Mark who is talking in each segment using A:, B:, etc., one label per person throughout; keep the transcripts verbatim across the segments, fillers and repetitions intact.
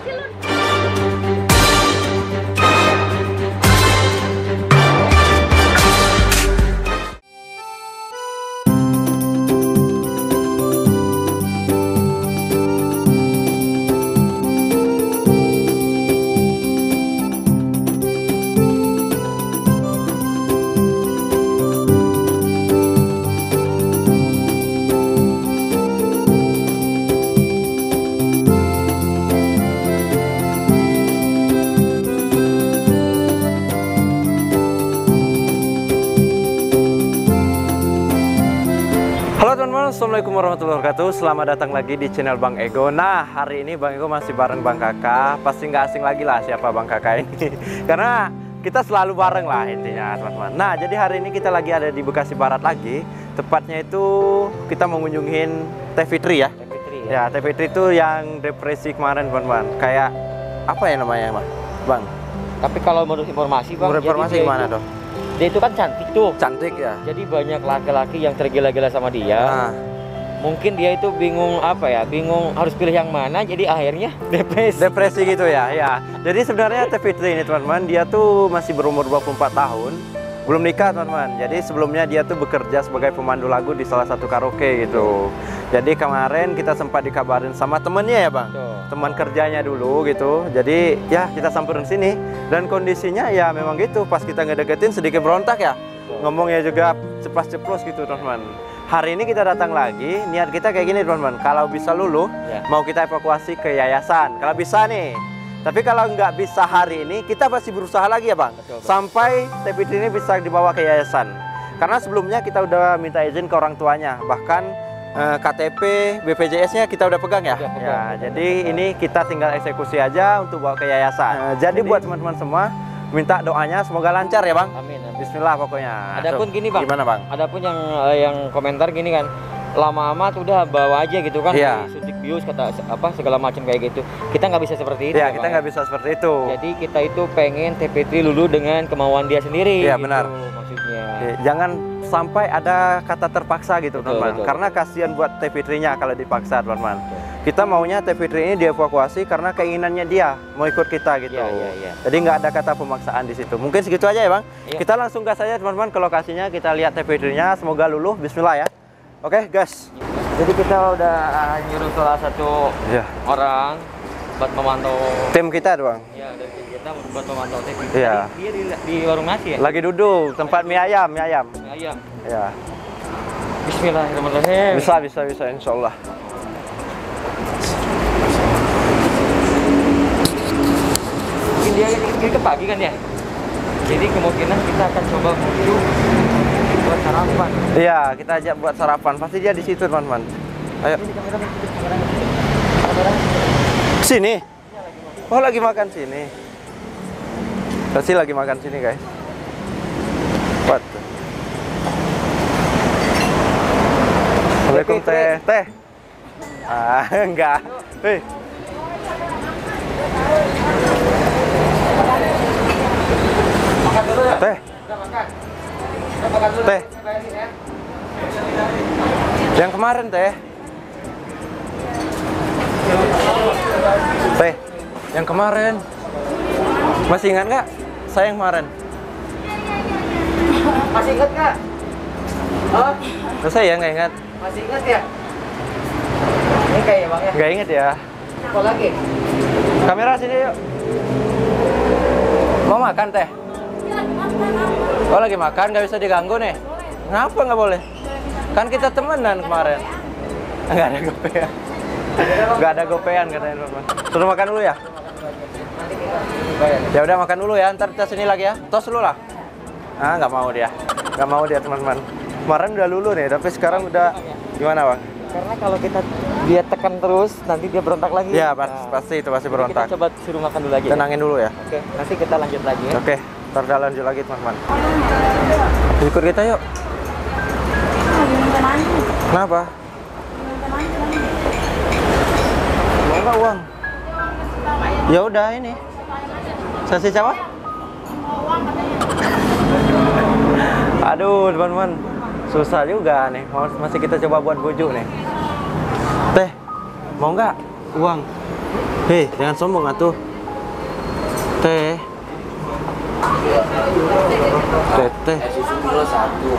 A: Assalamualaikum warahmatullahi wabarakatuh. Selamat datang lagi di channel Bang Ego. Nah, hari ini Bang Ego masih bareng Bang Kakak. Pasti nggak asing lagi lah siapa Bang Kakak ini karena kita selalu bareng lah intinya teman-teman. Nah, jadi hari ini kita lagi ada di Bekasi Barat lagi. Tepatnya itu kita mengunjungin Teh Fitri ya.
B: Teh Fitri ya.
A: Ya, Teh Fitri itu yang depresi kemarin teman-teman. Kayak apa ya namanya Bang? Bang.
B: Tapi kalau menurut informasi Bang,
A: menurut informasi gimana dong?
B: Dia itu kan cantik tuh.
A: Cantik ya.
B: Jadi banyak laki-laki yang tergila-gila sama dia.
A: Nah.
B: Mungkin dia itu bingung apa ya, bingung harus pilih yang mana, jadi akhirnya depresi.
A: Depresi gitu ya, ya. Jadi sebenarnya Teh Fitri ini teman-teman, dia tuh masih berumur dua puluh empat tahun, belum nikah teman-teman. Jadi sebelumnya dia tuh bekerja sebagai pemandu lagu di salah satu karaoke gitu. Jadi kemarin kita sempat dikabarin sama temennya ya Bang,
B: Tuh.
A: teman kerjanya dulu gitu. Jadi ya kita samperin sini dan kondisinya ya memang gitu. Pas kita ngedeketin sedikit berontak ya,
B: Tuh.
A: ngomongnya juga ceplas-ceplos gitu teman-teman. Hari ini kita datang lagi, niat kita kayak gini teman-teman. Kalau bisa luluh, ya. Mau kita evakuasi ke yayasan. Kalau bisa nih. Tapi kalau nggak bisa hari ini, kita pasti berusaha lagi ya Bang.
B: Betul, betul.
A: Sampai Teh Fitri ini bisa dibawa ke yayasan. Karena sebelumnya kita udah minta izin ke orang tuanya. Bahkan eh, K T P, B P J S-nya kita udah pegang ya.
B: Udah pegang,
A: Ya,
B: betul,
A: jadi
B: betul.
A: ini kita tinggal eksekusi aja untuk bawa ke yayasan. Nah, jadi, jadi buat teman-teman semua, minta doanya semoga lancar ya Bang.
B: Amin, amin.
A: Bismillah pokoknya.
B: Adapun
A: so,
B: gini Bang.
A: Gimana Bang?
B: Adapun yang uh, yang komentar gini kan, lama amat udah bawa aja gitu kan,
A: Iya.
B: suntik bius kata apa segala macam kayak gitu. Kita nggak bisa seperti itu.
A: Ya,
B: ya,
A: kita
B: Bang,
A: nggak bisa seperti itu.
B: Jadi kita itu pengen Teh Fitri lulu dengan kemauan dia sendiri.
A: Iya,
B: gitu,
A: benar.
B: Maksudnya.
A: Jangan sampai ada kata terpaksa gitu
B: Betul,
A: teman-teman.
B: betul.
A: Karena kasihan buat Teh Fitrinya kalau dipaksa teman-teman. Kita maunya Teh Fitri ini dievakuasi karena keinginannya dia mau ikut kita gitu.
B: Iya, iya, iya.
A: Jadi nggak ada kata pemaksaan di situ. Mungkin segitu aja ya Bang.
B: Iya.
A: Kita langsung gas aja teman-teman ke lokasinya. Kita lihat Teh Fitrinya. Semoga luluh. Bismillah ya. Oke, gas.
B: Jadi kita udah nyuruh salah satu
A: Iya.
B: orang buat memantau.
A: Tim kita doang.
B: Ya, dari tim kita buat memantau Teh Fitri.
A: Iya.
B: Dia di, di warung nasi ya.
A: Lagi duduk tempat mie ayam, mie ayam.
B: Mie ayam.
A: Ya.
B: Bismillahirrahmanirrahim.
A: Bisa, bisa, bisa. Insya Allah.
B: Mungkin dia ini ke pagi kan ya. Jadi kemungkinan kita akan coba menuju buat sarapan.
A: Iya, kita ajak buat sarapan. Pasti dia di situ teman-teman. Ayo. Sini. Oh, lagi makan sini. Pasti lagi makan sini, guys. What? Assalamualaikum Teh. Teh. Ah, enggak. Hei.
B: Makan dulu ya.
A: Teh.
B: Udah makan. Udah makan dulu.
A: Teh. Yang kemarin, Teh. Teh. Yang kemarin. Masih ingat nggak? Saya yang kemarin.
B: Masih ingat nggak? Oh,
A: Terus saya nggak ingat.
B: masih ingat ya? Ini kayak Bang ya.
A: Nggak ingat ya.
B: Apa lagi?
A: Kamera sini yuk. Mau makan Teh? Oh lagi makan, nggak bisa diganggu nih. Kenapa nggak boleh? Kan kita temenan kemarin. Nggak ada gopean. Nggak ada gopean katanya teman. Suruh makan dulu ya? Ya udah makan dulu ya. Ntar kita sini lagi ya. Tos dulu lah. Ah nggak mau dia. Nggak mau dia teman-teman. Kemarin udah lulu nih, tapi sekarang udah gimana Bang?
B: Karena kalau kita dia tekan terus, nanti dia berontak lagi.
A: Ya pasti,
B: Nah,
A: pasti itu pasti
B: jadi
A: berontak.
B: Kita coba suruh makan dulu aja.
A: Tenangin dulu ya.
B: Oke, nanti kita lanjut lagi ya.
A: Oke, ntar kita lanjut lagi teman-teman. Ikut kita yuk. Kenapa? Mau nggak uang? Ya udah ini. Sasi siapa? Aduh teman-teman, susah juga nih. Masih kita coba buat bujuk nih. Teh, mau nggak uang? Hei, jangan sombong atuh. Teh. Teh, teh.
B: Susu kilo satu.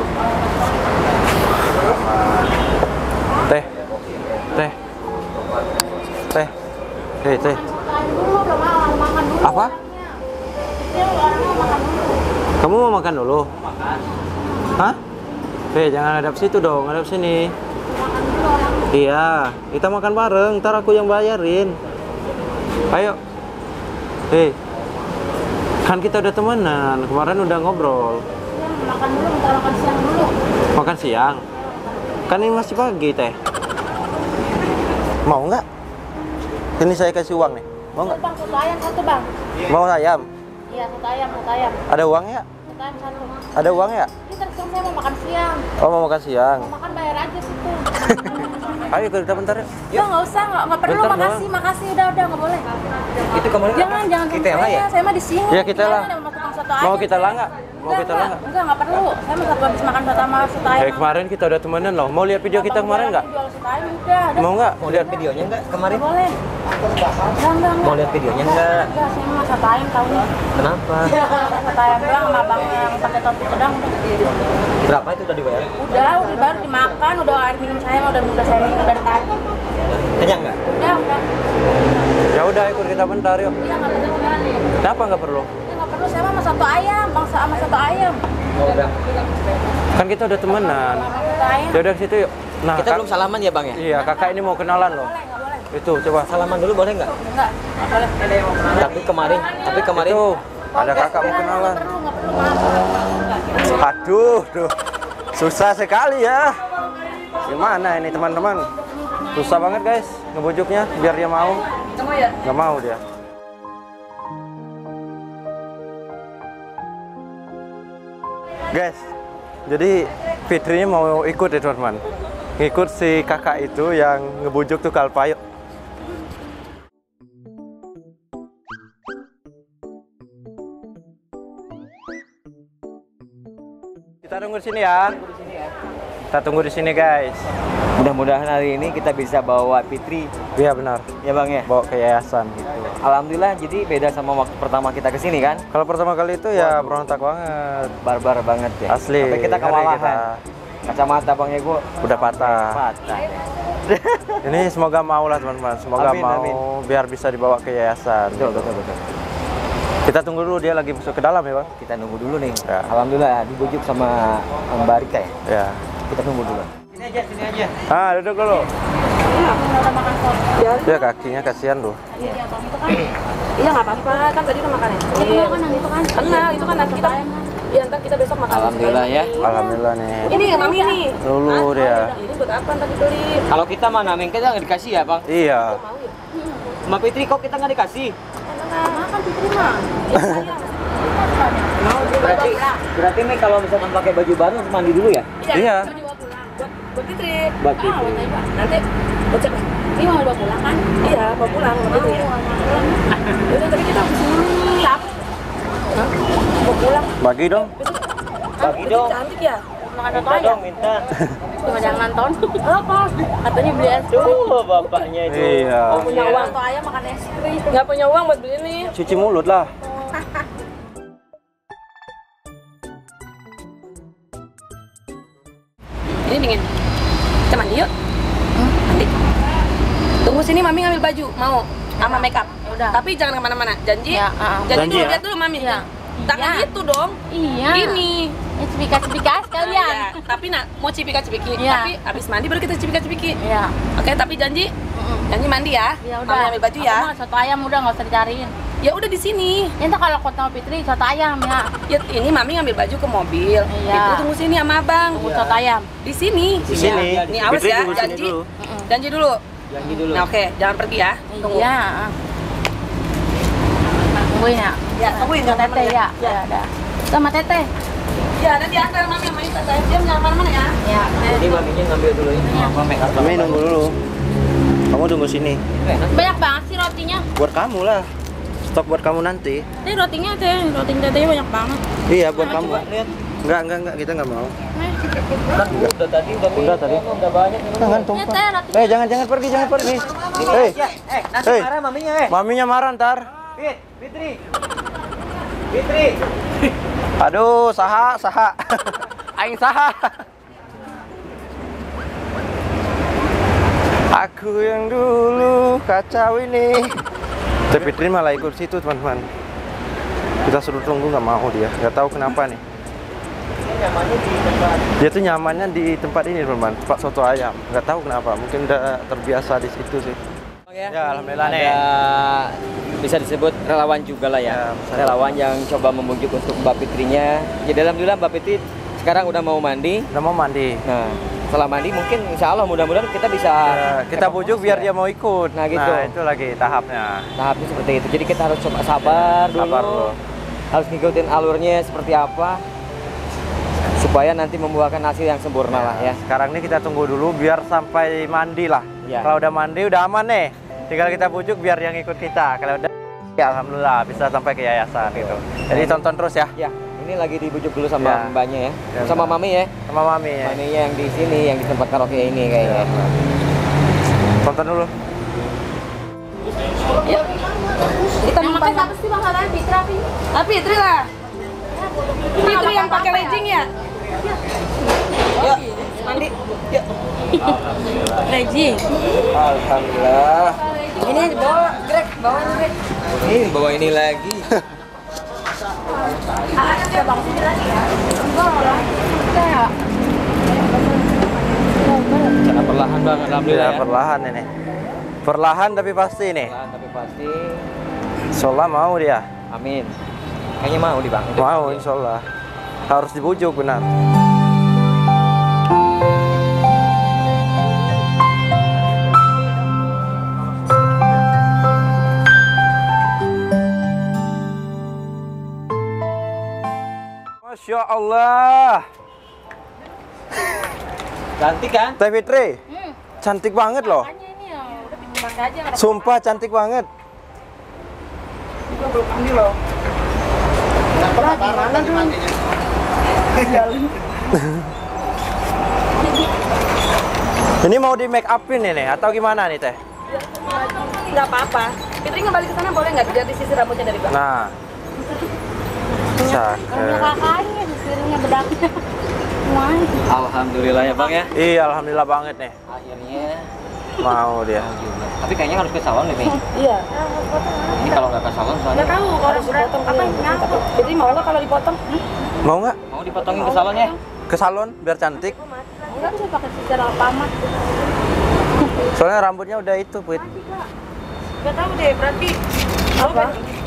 A: Teh. Teh. Teh. Hei, teh. Apa? Kamu mau makan dulu? Hah? Hei, jangan hadap situ dong, hadap sini. Iya, kita makan bareng, ntar aku yang bayarin. Ayo. Hei. Kan kita udah temenan, kemarin udah ngobrol.
C: Makan dulu, bentar makan siang dulu.
A: Makan siang? Kan ini masih pagi, teh. Mau nggak? Ini saya kasih uang nih. Mau nggak?
C: Bang, satu ayam satu bang.
A: Mau ayam?
C: Iya, satu ayam, satu ayam.
A: Ada uang ya?
C: Satu ayam satu.
A: Ada uang ya?
C: Ini terus saya mau makan siang.
A: Oh, mau makan siang.
C: Mau makan bayar aja situ.
A: Ayo kita bentar ya.
C: Bang, nggak usah, nggak nggak perlu.
A: Bentar
C: Makasih, makasih. Udah, udah nggak boleh.
B: Itu kemarin
C: Jangan, jangan
B: kita
C: sama
B: lah
C: saya.
B: ya.
C: Saya mah di sini.
A: Iya, kita lah.
C: Jangan, mau tukang soto
A: Mau
C: aja.
A: kita lah nggak? Mau
C: Enggak,
A: kita lah
C: enggak.
A: nggak?
C: Enggak, nggak perlu. Saya mau satu habis makan soto sama soto ayam.
A: Kayak kemarin kita udah temenan loh. Mau lihat video kita
C: Abang
A: kemarin
C: jualan-
A: nggak?
C: Jual soto ayam udah. Ada.
A: Mau nggak?
B: Mau lihat videonya enggak kemarin?
C: Nggak boleh. Enggak, enggak,
B: Mau lihat videonya enggak?
C: Enggak, saya mau soto ayam tahunya.
B: Kenapa?
C: Soto ayam doang sama abang yang pakai topi pedang.
B: Berapa itu udah dibayar?
C: Udah, udah baru dimakan, udah air minum saya mah udah udah saya minum dari tadi.
B: Kenyang enggak?
C: Udah, udah.
A: Ya udah, ikut kita bentar yuk.
C: Iya nggak perlu.
A: Kenapa nggak perlu?
C: Iya nggak perlu, saya mah sama satu ayam, bangsa sama satu ayam.
B: Oh, udah.
A: Kan kita udah temenan.
C: Sama satu ayam.
A: Ya udah ke situ yuk. Nah,
B: Kita
A: Kak-
B: belum salaman ya, Bang ya?
A: Iya, kakak ini mau kenalan loh.
C: Boleh, nggak boleh.
A: Itu coba.
B: Salaman dulu boleh nggak?
C: Enggak, nggak boleh.
B: Tapi kemarin, tapi kemarin
A: Itu ada kakak mau kenalan.
C: Nggak perlu, nggak perlu, maaf.
A: Aduh, duh. Susah sekali ya. Gimana ini teman-teman? Susah banget guys ngebujuknya biar dia mau. Nggak mau dia. Guys, jadi Fitri mau ikut ya teman-teman. Ngikut si kakak itu yang ngebujuk tuh Kalpayo. Kita tunggu di sini ya. Kita tunggu di sini guys.
B: mudah-mudahan hari ini kita bisa bawa Fitri.
A: Iya benar.
B: Ya Bang ya.
A: Bawa ke yayasan gitu.
B: Alhamdulillah, jadi beda sama waktu pertama kita kesini kan.
A: Kalau pertama kali itu ya berontak banget.
B: Barbar banget ya.
A: Asli.
B: Sampai kita
A: Ngeri
B: kewalahan.
A: kita.
B: Kacamata Bang Ego
A: Udah patah.
B: patah.
A: Ini semoga mau lah teman-teman. Semoga
B: Amin,
A: mau
B: amin.
A: biar bisa dibawa ke yayasan.
B: Betul, betul, betul.
A: Kita tunggu dulu dia lagi masuk ke dalam ya bang.
B: Kita nunggu dulu nih.
A: Ya.
B: Alhamdulillah dibujuk sama Mbak Rika ya.
A: Ya.
B: Kita tunggu dulu. Sini aja, sini aja.
A: Ah duduk dulu.
C: Udah makan sop.
A: Ya kakinya kasihan tuh.
C: Iya, Bang, itu kan.
D: Iya nggak apa-apa, kan tadi udah makan ya?
C: Iya, kan itu kan.
D: Kenal, itu kan nanti kita, iya ntar kita besok makan.
B: Alhamdulillah ya.
A: Alhamdulillah nih.
D: Ini mami nih.
A: Dulu dia.
D: Ini buat apa ntar dibeli?
B: Kalau kita mana Meng, kita nggak dikasih ya Bang?
A: Iya.
B: Mbak Fitri kok kita nggak dikasih?
C: Makan diterima.
B: Berarti, berarti nih kalau misalkan pakai baju baru harus mandi dulu ya?
A: Iya.
D: Mau dibawa pulang. Buat, buat Fitri.
B: Buat
C: Ah,
B: Fitri.
C: buat Ibu.
D: Nanti buat siapa?
C: Ini mau dibawa pulang kan?
D: Iya, mau pulang buat Fitri ya. Udah tadi kita kesini lap. Hah? Mau pulang.
A: Bagi dong.
B: Bagi dong.
D: Cantik ya.
C: Makan satu
B: Minta
C: aja.
B: dong, minta.
C: Cuma jangan nonton. Apa? Katanya beli es krim.
B: Tuh bapaknya itu.
A: Iya.
B: Oh,
D: Punya uang
C: Satu ayam makan es krim.
D: Nggak punya uang buat beli ini.
A: Cuci mulut lah.
D: Ini dingin. Kita mandi yuk. Mandi. Tunggu sini mami ngambil baju, mau? Sama makeup.
C: Udah.
D: Tapi jangan kemana-mana. Janji?
C: Ya, ah.
D: Janji,
A: Janji
D: dulu,
A: ya?
D: lihat dulu mami.
C: Iya.
D: Tangan
C: Iya.
D: itu dong.
C: Iya.
D: Ini.
C: Ya cipika-cipika sekalian.
D: Iya, tapi nak mau cipika-cipiki.
C: Iya.
D: Tapi abis mandi baru kita cipika-cipiki.
C: Iya.
D: Oke, tapi janji janji mandi ya.
C: Ya udah.
D: Mami ambil baju ya.
C: Aku mah soto ayam udah nggak usah dicariin.
D: Ya udah di sini.
C: Ya entar kalau kota Fitri soto ayam ya.
D: Ya, ini mami ngambil baju ke mobil.
C: Iya.
D: Itu tunggu sini sama abang.
C: Tunggu soto ayam.
D: Di sini.
A: Di sini.
D: Ini awas
A: Fitri
D: ya,
A: tunggu sini
D: janji.
A: dulu.
D: Janji dulu.
B: Janji dulu.
D: Nah, oke, jangan pergi ya. Tunggu.
C: Iya. Tungguin ya.
D: Ya, tungguin
C: Sama Teteh ya. Ya udah. Sama Teteh.
D: Ya, nanti antar mami sama Ita. Saya diam jangan mana-mana ya.
C: Ya.
B: Jadi maminya ngambil dulu ini. Apa make up?
A: Kami nunggu dulu. Kamu tunggu sini.
C: Banyak banget sih rotinya.
A: Buat kamu lah. Stok buat kamu nanti.
C: Ini rotinya teh, roti tetehnya banyak banget.
A: Iya buat
D: Nah,
A: kamu.
D: coba lihat.
A: Enggak, enggak, enggak, kita nggak mau.
B: Kan udah tadi udah
A: Udah tadi.
B: udah banyak ini.
A: Jangan tumpah. Eh, jangan jangan pergi, jangan pergi. Hei,
B: Eh, nanti
A: Hei.
B: marah maminya eh.
A: maminya marah ntar.
B: Fit, Fitri. Fitri.
A: Aduh, saha, saha. Aing saha. Aku yang dulu kacau ini. Teh Fitri malah ikut situ, teman-teman. Kita suruh tunggu, nggak mau dia. Nggak tahu kenapa nih.
B: Nyamannya di tempat.
A: Dia tuh nyamannya di tempat ini, teman-teman. Tempat soto ayam. Nggak tahu kenapa. Mungkin udah terbiasa di situ sih. Ya, alhamdulillah nih.
B: Ada bisa disebut relawan juga lah ya.
A: Ya, bisa.
B: Relawan yang coba membujuk untuk Mbak Fitrinya. Jadi alhamdulillah Mbak Fitri sekarang udah mau mandi.
A: Udah mau mandi.
B: Nah, setelah mandi mungkin insya Allah mudah-mudahan kita bisa
A: Ya, kita bujuk biar dia mau ikut.
B: Nah, gitu.
A: Nah, itu lagi tahapnya.
B: tahapnya seperti itu. Jadi kita harus coba sabar dulu.
A: Sabar dulu.
B: Harus ngikutin alurnya seperti apa supaya nanti membuahkan hasil yang sempurna lah ya.
A: Sekarang ini kita tunggu dulu biar sampai mandi lah.
B: Ya.
A: Kalau udah mandi udah aman nih. Tinggal kita bujuk biar yang ikut kita. Kalau udah ya alhamdulillah bisa sampai ke yayasan gitu. Jadi tonton terus ya.
B: Ya, ini lagi dibujuk dulu sama
A: Ya.
B: mbaknya ya.
A: Ya,
B: Sama
A: Mbak.
B: mami ya.
A: Sama mami ya.
B: Maminya yang di sini yang di tempat karaoke ini kayaknya.
A: Tonton dulu.
D: Kita
C: Yang
D: numpang.
C: pakai siapa sih Bang Halan? Fitra apa ini?
D: Ah, Fitri lah. Fitri yang pakai legging ya? Yuk, mandi. Yuk. Legging.
A: Alhamdulillah.
D: Ini dibawa, Greg, bawa ini, Greg.
B: Ini bawa ini lagi.
C: Ah, ada Bang sini lagi ya? Enggak lah.
D: Kita.
B: Cara perlahan bang, alhamdulillah
A: Ya,
B: ya.
A: perlahan ini. Perlahan tapi pasti nih.
B: Perlahan tapi pasti.
A: Insyaallah mau dia.
B: Amin. Kayaknya mau di bang.
A: Mau insyaallah. Harus dibujuk benar. Masya Allah.
B: Cantik kan?
A: Teh Fitri,
C: Hmm.
A: cantik banget loh.
C: Makanya ini ya, udah bikin pakai aja nggak ada
A: Sumpah cantik banget. Ini mau di make upin ini atau gimana nih Teh?
D: Nggak apa-apa. Fitri ngebalik ke sana boleh nggak? Biar disisir rambutnya dari belakang.
A: Nah,
C: punya
A: cakep.
C: kakaknya, sisirnya bedaknya. Wah.
B: Alhamdulillah ya bang ya.
A: Iya, alhamdulillah banget nih.
B: Akhirnya.
A: Mau dia.
B: Tapi kayaknya harus ke salon nih.
D: Iya.
B: Ini kalau nggak ke salon
C: Nggak
B: soalnya
C: tahu orang berat apa yang nyangkut.
D: Fitri mau nggak kalau dipotong?
A: Mau nggak
B: mau dipotongin ke salon ya?
A: ke salon biar cantik?
C: Enggak bisa pakai sisir alfamart.
A: Soalnya rambutnya udah itu, Put.
C: Nggak tahu deh, berarti
D: Apa?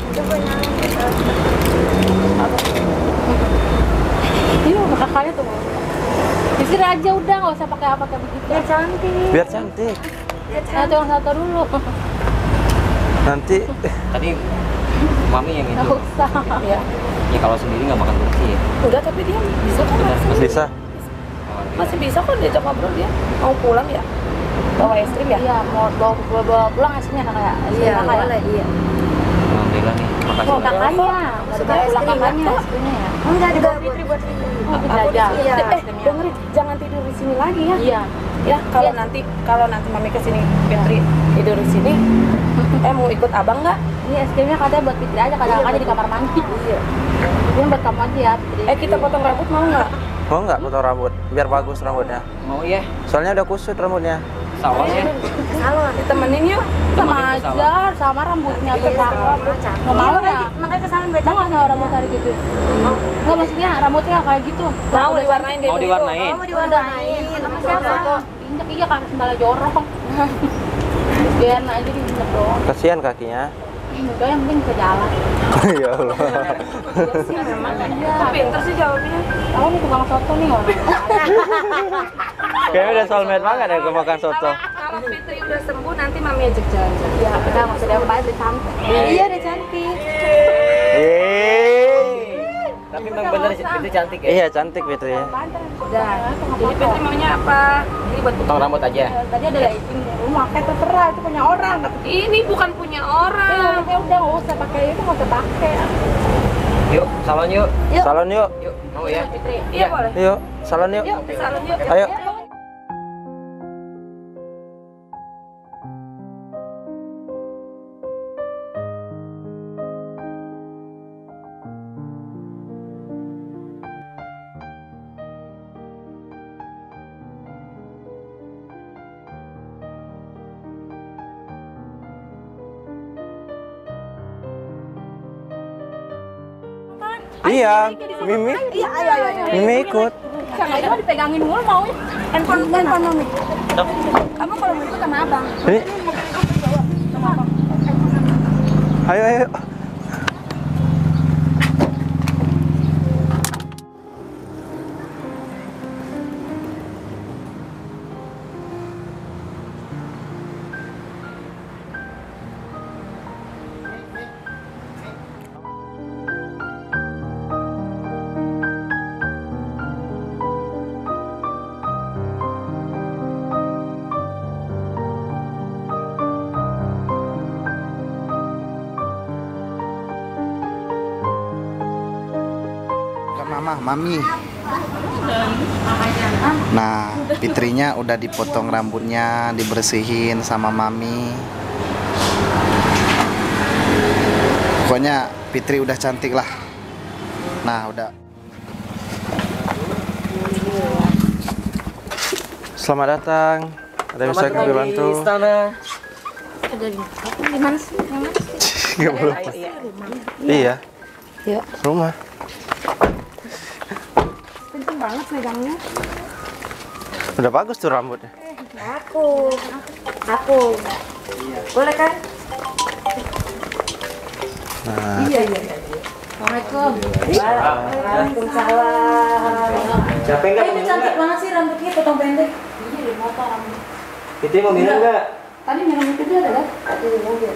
C: Iya, kakaknya tuh. Sisir aja udah, nggak usah pakai apa kayak begitu. Biar cantik.
A: Biar cantik.
C: Nah, tolong satu dulu.
A: Nanti
B: Tadi mami yang itu.
C: Nggak usah.
D: Iya.
B: Ya kalau sendiri nggak makan kursi ya.
D: Udah tapi dia bisa kok.
B: Benar,
A: bisa.
D: Masih bisa kok diajak ngobrol dia. Mau pulang ya? Bawa es krim ya?
C: Iya, mau bawa, bawa, bawa pulang esnya kakak.
D: Iya, boleh. Iya.
B: Alhamdulillah nih. Makasih
C: Oh,
B: banyak.
C: kakaknya.
D: Sudah
C: Sudah
D: es
C: pulang
D: krim,
C: kakaknya
D: Kak.
C: esnya ya.
D: Enggak, di bawah Fitri buat Fitri.
C: Oh, bisa
D: Aku
C: aja.
D: di- Iya.
C: Es
D: Eh,
C: krimnya.
D: dengerin, jangan tidur di sini lagi ya.
C: Iya.
D: Ya, kalau
C: Iya.
D: nanti kalau nanti mami kesini Fitri tidur di sini, eh mau ikut abang nggak?
C: Ini es krimnya katanya buat Fitri aja, kadang kakaknya di kamar mandi.
D: Iya.
C: Ini buat kamu aja ya, Fitri.
D: Eh kita potong rambut mau nggak?
A: Mau nggak potong rambut? Biar bagus rambutnya.
B: Mau ya?
A: Soalnya udah kusut rambutnya.
B: Salon ya?
D: Salon. Ditemenin yuk.
C: sama
B: Temenin ke
C: aja, sama rambutnya tuh cakep. Nggak mau ya?
D: Makanya kesalahan beda.
C: Mau nggak sama rambut kayak gitu? Nggak, maksudnya rambutnya kayak gitu.
D: Mau diwarnain kayak
B: Mau
D: gitu.
B: diwarnain?
C: Mau diwarnain. Sama siapa? Injek iya kan sendal jorong. Biar aja diinjek doang.
A: Kasihan kakinya.
C: Udah yang penting bisa jalan.
A: Ya Allah.
C: Iya, memang iya.
D: Kok pinter sih jawabnya?
C: Tahu nih tukang soto nih orang.
A: Kayaknya udah soulmate banget ya ke makan soto.
D: Kalau Fitri udah sembuh nanti mami ajak jalan-jalan.
C: Ya, kita nggak usah diapa udah cantik.
D: Iya, udah cantik.
A: Yeay.
B: Tapi memang bener itu cantik ya?
A: Iya cantik Fitri ya.
D: Udah. Jadi Fitri maunya apa? Ini buat
B: Potong rambut aja.
C: Tadi ada lighting di rumah, kayak terserah itu punya orang.
D: Ini bukan punya orang.
C: Ya udah nggak usah pakai itu, nggak usah pakai.
B: Ini Yuk, salon yuk.
A: Salon yuk.
B: Yuk, mau ya?
D: Iya boleh.
A: Yuk, salon yuk.
D: Yuk, salon yuk.
A: Ayo. Iya, Mimi.
C: Iya, ayo, ayo, ayo.
A: Mimi ikut.
C: Jangan cuma dipegangin mulu mau. Handphone, handphone mami. Kamu kalau mau ikut sama abang.
A: Ini. Ayo, ayo.
E: Mama, Mami. Nah, Fitrinya udah dipotong rambutnya, dibersihin sama Mami. Pokoknya Fitri udah cantik lah. Nah, udah.
A: Selamat datang. Ada yang bisa kami bantu?
C: Ada di di mana sih? Yang mana sih?
A: Nggak belum. Iya.
C: Iya.
A: Rumah.
C: Kenceng banget megangnya.
A: Udah bagus tuh rambutnya.
D: Aku. Aku. Boleh kan?
A: Nah,
D: Iya, iya.
C: Assalamualaikum.
D: Waalaikumsalam.
B: Capek nggak?
D: Eh, itu cantik banget sih rambutnya potong pendek.
C: Iya di motor.
B: Fitri mau minum nggak?
C: Tadi minum itu dia ada kan?
D: Aduh, di mobil.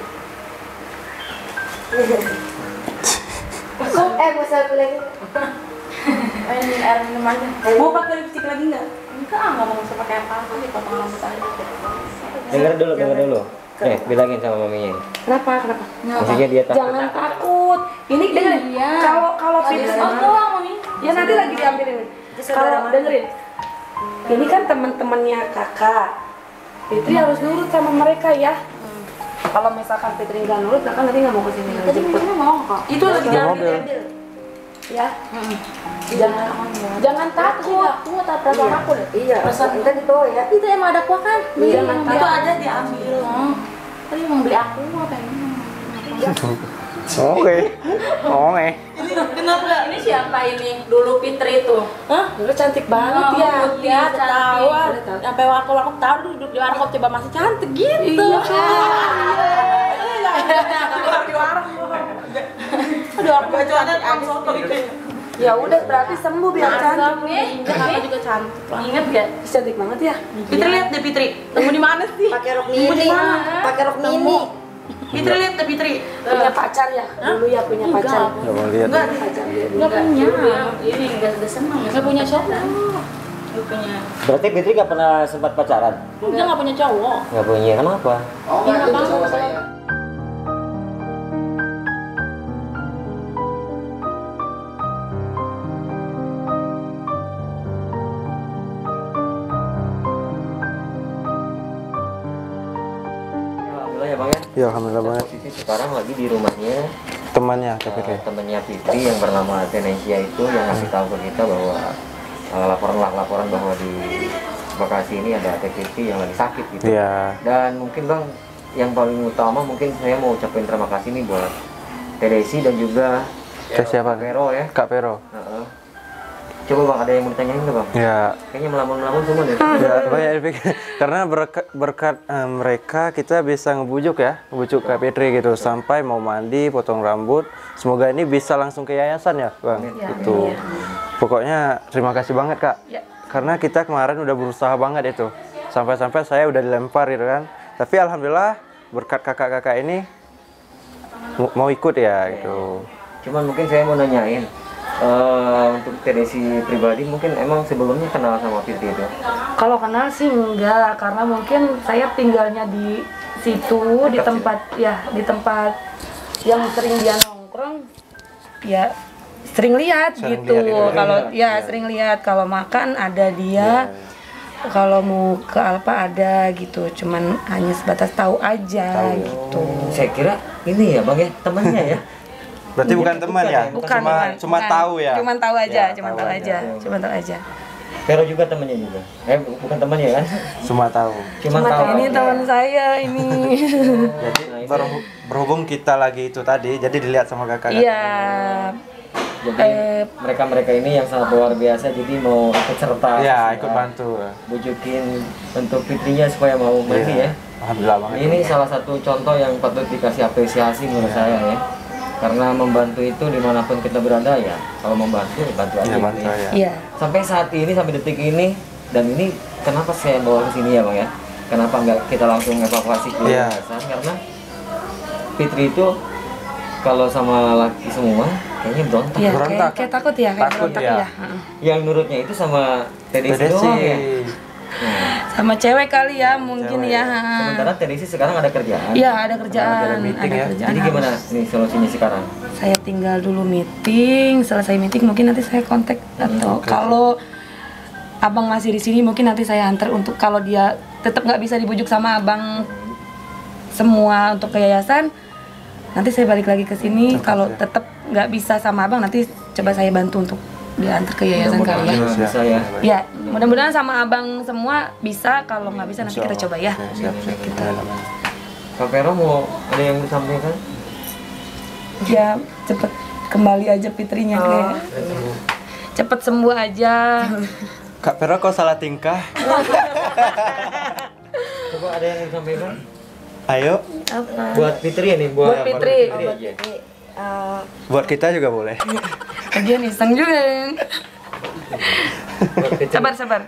D: Eh, mau saya lagi.
C: Ayo minum air minum aja.
D: Mau pakai lipstick lagi nggak?
C: Enggak, enggak mau usah pakai apa-apa nih, potong rambut aja.
B: Dengar dulu, dengar dulu. Eh, bilangin sama maminya.
D: Kenapa? Kenapa?
B: Maksudnya dia takut.
D: Jangan takut. Ini dengerin.
C: Iya.
D: Kalau kalau Fitri,
C: Oh, doang Mami.
D: ya nanti lagi diambilin. Kalau dengerin. Ini kan teman-temannya kakak. Fitri harus nurut sama mereka ya. Kalau misalkan Fitri nggak nurut, kakak nanti nggak mau kesini
C: Tadi
D: ngejemput.
C: minumnya mau kok.
D: Itu lagi
A: Di
D: diambil.
A: mobil.
D: ambil. Ya. Jangan jangan
C: Takut,
D: takut.
C: aku nggak tahu perasaan aku deh.
D: Iya. Perasaan kita dibawa ya.
C: Itu emang ada kuah kan?
D: Jangan
C: Itu
D: takut.
C: aja diambil. Tadi mau beli aku apa ini?
A: oke. Oke.
C: Ini siapa ini? Dulu Fitri itu.
D: Hah? Lu cantik banget
C: Oh,
D: ya.
C: putih,
D: Iya,
C: cantik.
D: ketahuan.
C: Sampai waktu aku tahu dulu duduk di warkop coba masih cantik gitu. Aduh, aku cantik aja.
D: Ya udah berarti sembuh biar cantik.
C: Kakak juga cantik. Ingat gak?
D: Cantik banget ya.
C: Fitri lihat deh Fitri. Temu di mana sih?
D: Pakai rok mini. Pakai rok mini.
C: Fitri lihat deh Fitri.
D: Punya pacar ya? Dulu ya punya pacar.
A: Nggak mau lihat.
C: Enggak,
D: Pacar dia.
C: enggak punya. Ini enggak enggak senang. Enggak punya cowok. Enggak punya.
B: Berarti Fitri nggak pernah sempat pacaran?
C: Dia enggak punya cowok.
B: Nggak punya, kenapa?
C: Ini apa?
B: Alhamdulillah ya bang ya.
A: Ya, alhamdulillah banget.
B: Posisi sekarang lagi di rumahnya
A: Temannya,
B: eh,
A: tapi kayak.
B: temannya Fitri yang bernama Tenesia itu yang ngasih tahu ke kita bahwa eh, laporan lah laporan bahwa di Bekasi ini ada Teh Fitri yang lagi sakit gitu.
A: Iya.
B: Dan mungkin bang yang paling utama mungkin saya mau ucapin terima kasih nih buat Teh Desi dan juga
A: Teh siapa?
B: Kak Vero ya.
A: Kak Pero.
B: Heeh. Coba bang, ada yang mau ditanyain nggak bang?
A: Ya,
B: Kayaknya melamun-melamun semua deh.
A: ya banyak dipikir. Karena berkat, berkat eh, mereka kita bisa ngebujuk ya, ngebujuk Kak Fitri gitu sampai mau mandi, potong rambut. Semoga ini bisa langsung ke yayasan ya, Bang. Itu. Pokoknya terima kasih banget Kak. Karena kita kemarin udah berusaha banget itu. Sampai-sampai saya udah dilempar gitu kan. Tapi alhamdulillah berkat kakak-kakak ini mau- mau ikut ya gitu.
B: Cuman mungkin saya mau nanyain eh, untuk Teh Desi pribadi mungkin emang sebelumnya kenal sama Fitri itu?
D: Kalau kenal sih enggak, karena mungkin saya tinggalnya di situ, di tempat ya, di tempat yang sering dia nongkrong. Ya, sering lihat
A: Sering
D: gitu.
A: lihat itu.
D: Kalau
B: Sering
D: ya sering lihat kalau makan ada dia. Kalau mau ke Alfa ada gitu. Cuman hanya sebatas tahu aja gitu.
B: Saya kira ini ya bang ya temannya ya.
A: Berarti bukan teman ya?
D: Bukan,
A: cuma
D: bukan,
A: cuma
D: bukan.
A: tahu ya.
D: Cuman tahu aja,
A: Ya,
D: cuman
A: tahu
D: tahu
A: aja.
D: aja, cuman tahu aja.
B: Vero juga temannya juga. Eh bu- bukan temannya kan?
A: Cuma tahu.
B: Cuma
D: Cuma
B: tahu.
D: ini teman saya ini.
A: Jadi berhu- berhubung kita lagi itu tadi, jadi dilihat sama kakak.
D: Iya.
B: Jadi
D: Eh,
B: mereka-mereka ini yang sangat luar biasa jadi mau ikut serta.
A: Iya,
B: ya,
A: ikut bantu.
B: bujukin untuk fitrinya supaya mau pergi ya.
A: Alhamdulillah banget.
B: Ini salah satu contoh yang patut dikasih apresiasi menurut saya ya. Karena membantu itu dimanapun kita berada ya. Kalau membantu ya bantu aja.
A: Iya,
B: gitu
A: bantu
B: ya.
A: ya.
D: Iya.
B: Sampai saat ini sampai detik ini dan ini kenapa saya bawa ke sini ya bang ya? Kenapa nggak kita langsung evakuasi ke
A: Iya.
B: yayasan? Karena Fitri itu kalau sama laki semua kayaknya berontak.
D: Iya,
A: Berontak.
D: kayak, kayak takut ya, kayak
A: Takut,
D: berontak
A: ya.
D: ya. Heeh.
B: Yang nurutnya itu sama Tedesi
A: Tedesi.
B: doang ya. Nah,
D: Sama cewek kali ya, mungkin
A: Cewek.
D: ya. heeh.
B: sementara Tedesi sekarang ada kerjaan.
D: Iya, ada
A: Ada
D: kerjaan,
A: meeting
D: ada
A: ya.
D: kerjaan.
B: Jadi gimana nih solusinya sekarang?
D: Saya tinggal dulu meeting, selesai meeting mungkin nanti saya kontak atau
A: oke.
D: kalau abang masih di sini mungkin nanti saya antar untuk kalau dia tetap nggak bisa dibujuk sama abang semua untuk ke yayasan, nanti saya balik lagi ke sini. Kalau tetap nggak bisa sama abang nanti coba saya bantu untuk diantar ke yayasan kali ya.
B: Mudah-mudahan bisa ya.
D: Ya, mudah-mudahan sama abang semua bisa. Kalau nggak bisa nanti kita coba ya.
A: Oke, siap, siap.
D: Kita.
A: Amin, amin.
B: Kak Vero mau ada yang disampaikan?
D: Ya cepet kembali aja Fitrinya kayak cepet sembuh aja.
A: Kak Vero kok salah tingkah?
B: Coba ada yang disampaikan?
A: Ayo,
B: Buat Fitri ya nih, buat,
D: Buat Fitri.
B: buat aja.
A: buat kita juga boleh.
D: Lagian iseng juga.
B: Buat Fitri.
D: Sabar sabar.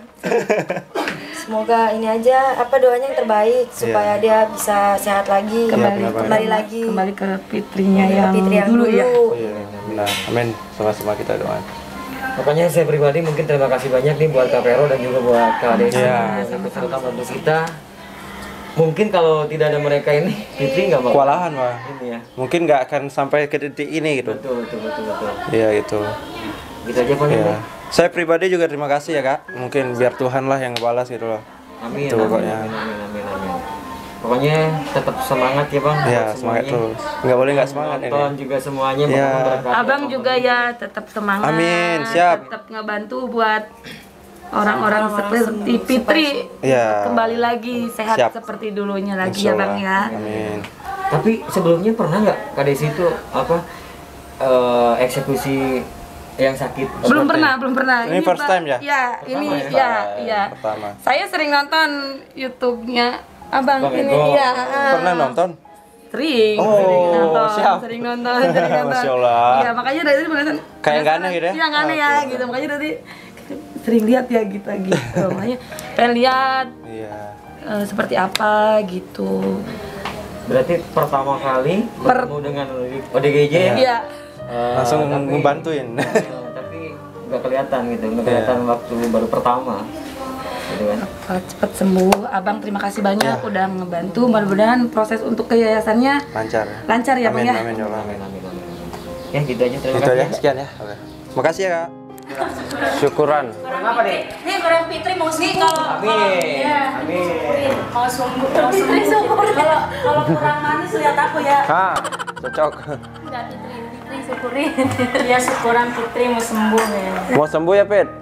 F: Semoga ini aja apa doanya yang terbaik supaya dia bisa sehat lagi,
D: Kembali
A: benar,
F: kembali lagi
D: kembali ke Fitrinya
F: ke
D: yang,
F: Fitri yang
D: dulu, ya.
A: Iya, benar. Amin. Sama-sama kita doa.
B: Pokoknya saya pribadi mungkin terima kasih banyak nih buat Kak Vero dan juga buat Kak Desi
A: Iya.
B: yang ikut serta bantu kita. Mungkin kalau tidak ada mereka ini, Fitri nggak bakal
A: Kewalahan, Pak.
B: ini ya.
A: Mungkin nggak akan sampai ke titik ini gitu.
B: Betul, betul, betul, betul.
A: Iya, gitu.
B: Gitu aja Pak.
A: Iya. Saya pribadi juga terima kasih ya, Kak. Mungkin biar Tuhan lah yang balas gitu loh.
B: Amin,
A: Itu
B: amin,
A: pokoknya.
B: amin, amin, amin, amin. Pokoknya tetap semangat ya Bang.
A: Iya,
B: buat
A: semangat
B: semuanya.
A: terus. Nggak boleh nggak semangat ini.
B: Nonton juga semuanya.
A: Iya.
B: mudah-mudahan berkah.
D: Abang juga ya tetap semangat.
A: Amin, siap.
D: Tetap ngebantu buat orang-orang seperti Fitri.
A: Iya.
D: Kembali lagi sehat
A: Siap.
D: seperti dulunya lagi
A: Insya
D: ya Bang
A: Allah.
D: ya.
A: Amin.
B: Tapi sebelumnya pernah nggak Kak Desi itu apa eh, eksekusi yang sakit?
D: Belum pernah, belum pernah.
A: Ini first
D: Bang,
A: time ya?
D: Ya, ini
B: ya?
D: ya, ya.
A: Pertama.
D: Saya sering nonton YouTube-nya Abang
B: Bang
D: ini
B: Ego.
D: ya.
A: Pernah nonton?
D: Sering,
A: Oh,
D: sering nonton,
A: siap.
D: sering nonton, sering nonton.
A: Masya Allah.
D: Iya, makanya dari tadi penasaran.
A: Kayak nggak aneh gitu ya?
D: Iya, nggak aneh ya,
A: Oke.
D: gitu. Makanya tadi sering lihat ya gitu, gitu. Makanya pengen lihat
A: Iya.
D: eh, seperti apa gitu.
B: Berarti pertama kali
D: Per-
B: bertemu dengan O D G J ya?
D: Iya.
B: Eh,
A: Langsung
B: tapi-
A: membantuin.
B: eh, tapi nggak kelihatan gitu, nggak kelihatan
A: Iya.
B: waktu baru pertama. Gitu kan?
D: Kalau cepet sembuh, Abang terima kasih banyak
A: Iya.
D: udah ngebantu. Mudah-mudahan proses untuk ke yayasannya
A: Lancar.
D: lancar ya Bang
A: Amin,
D: ya.
A: amin, ya Allah.
B: Amin, amin, amin. Ya gitu aja, terima
A: Itu
B: kasih.
A: aja, sekian ya. Oke. Makasih ya, Kak. Syukuran.
B: Kenapa nih?
C: Nih barang Fitri mau sembuh kalau
B: Amin. Amin.
C: mau sembuh mau sembuh. Kalau kalau kurang manis lihat aku ya.
A: Kak, cocok.
C: Enggak Fitri, Fitri syukurin. Ya syukuran Fitri mau sembuh ya.
A: Mau sembuh ya, Pit?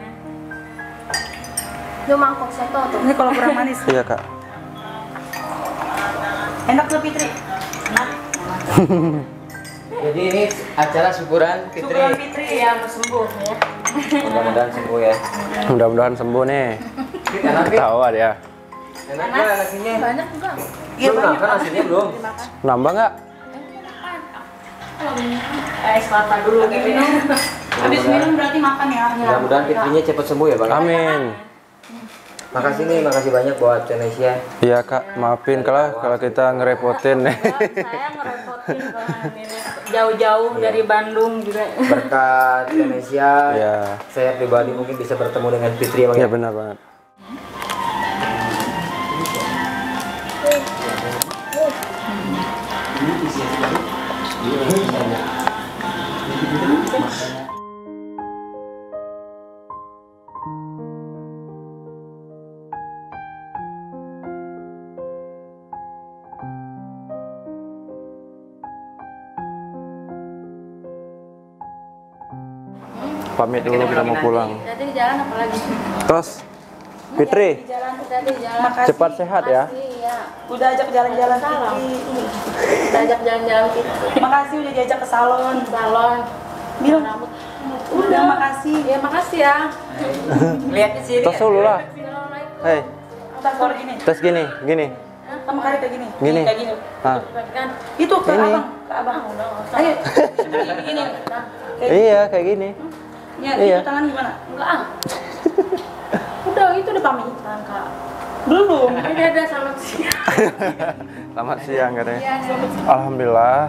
C: Lu mangkok soto tuh.
D: Ini kalau kurang manis.
A: Iya, Kak.
C: Enak tuh Fitri. Enak.
B: Jadi ini acara syukuran Fitri.
C: Syukuran Fitri ya mau sembuh ya.
B: Mudah-mudahan sembuh ya.
A: Mudah-mudahan sembuh nih.
B: Fit, enak Fit?
A: Tahu ya.
B: Enak nggak nasinya?
C: Banyak juga.
B: Belum makan nasinya belum?
A: Nambah nggak?
C: Es kelapa dulu minum. Habis minum berarti makan ya.
B: Mudah-mudahan Fitrinya cepat sembuh ya Bang.
A: Amin.
B: Makasih nih, makasih banyak buat Indonesia.
A: Iya, Kak. Maafin kalau kalau kita ngerepotin.
C: Saya ngerepotin kalau ini jauh-jauh dari Bandung juga.
B: Berkat Indonesia,
A: Iya.
B: saya pribadi mungkin bisa bertemu dengan Fitri ya Bang.
A: Iya,
B: ya?
A: benar banget. Pamit dulu, kita mau pulang.
C: Hati-hati di jalan apa lagi?
A: Terus, Fitri,
C: Jalan hati-hati di jalan.
D: Makasih.
A: cepat sehat ya.
C: Iya.
D: Udah ajak jalan-jalan
C: Salam.
D: Fitri.
C: Kita ajak jalan-jalan kita.
D: Makasih udah diajak ke salon.
C: Salon.
D: Bilang,
C: Rambut.
D: udah makasih.
C: Ya makasih ya.
B: Lihat di sini.
A: Tos dulu lah. Hei,
D: Ntar keluar gini.
A: tes gini, gini.
D: Sama kali kayak gini.
A: Gini.
D: Kayak gini.
A: Ah.
C: Kan.
D: Itu ke
A: Ini.
D: abang, ke abang. Ayo. Gini, gini. Kayak
A: Iya, kayak gini.
D: Ya,
A: Iya.
D: itu tangan gimana?
C: Enggak ah. Udah itu udah pamitan kak.
D: Belum.
C: Ini ada selamat siang.
A: Selamat siang katanya.
C: Iya selamat siang.
A: Alhamdulillah,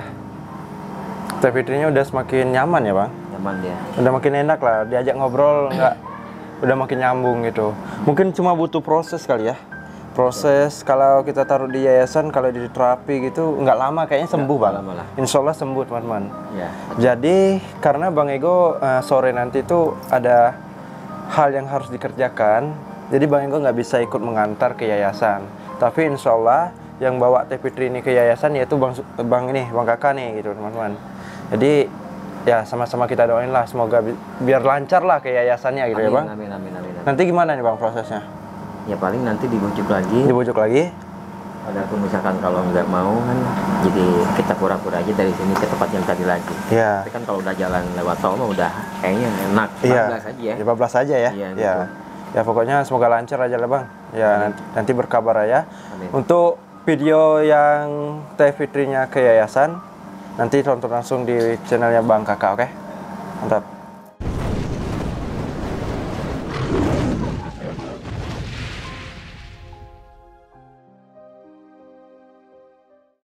A: Teh Fitrinya udah semakin nyaman ya bang.
B: Nyaman dia.
A: Udah makin enak lah, diajak ngobrol nggak, udah makin nyambung gitu. Mungkin cuma butuh proses kali ya. Proses kalau kita taruh di yayasan, kalau di terapi gitu nggak lama kayaknya sembuh bang.
B: lama lah.
A: Insya Allah sembuh teman-teman.
B: Ya.
A: Jadi karena Bang Ego eh, sore nanti tuh ada hal yang harus dikerjakan. Jadi Bang Ego nggak bisa ikut mengantar ke yayasan. Tapi insya Allah yang bawa Teh Fitri ini ke yayasan yaitu Bang Su- Bang ini Bang Kakak nih gitu teman-teman. Jadi ya sama-sama kita doain lah semoga bi- biar lancar lah ke yayasannya gitu ya
B: Amin,
A: Bang.
B: amin, amin, amin, amin.
A: Nanti gimana nih Bang prosesnya?
B: Ya paling nanti dibujuk lagi.
A: Dibujuk lagi?
B: Adapun misalkan kalau nggak mau kan, jadi kita pura-pura aja dari sini ke tempat yang tadi lagi.
A: Iya.
B: Tapi kan kalau udah jalan lewat tol mah udah kayaknya enak.
A: Iya.
B: bablas aja ya.
A: bablas aja ya.
B: Iya,
A: Ya.
B: gitu.
A: Ya pokoknya semoga lancar aja lah Bang. Ya nanti, nanti berkabar aja.
B: Amin.
A: Untuk video yang Teh Fitrinya ke yayasan nanti tonton langsung di channelnya Bang Kakak, oke? Mantap.